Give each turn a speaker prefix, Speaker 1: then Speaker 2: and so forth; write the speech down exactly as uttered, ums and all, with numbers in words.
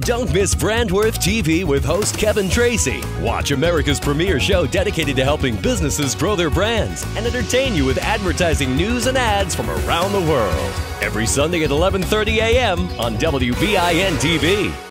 Speaker 1: Don't miss Brandworth T V with host Kevin Tracy. Watch America's premier show dedicated to helping businesses grow their brands and entertain you with advertising news and ads from around the world. Every Sunday at eleven thirty a m on W B I N T V.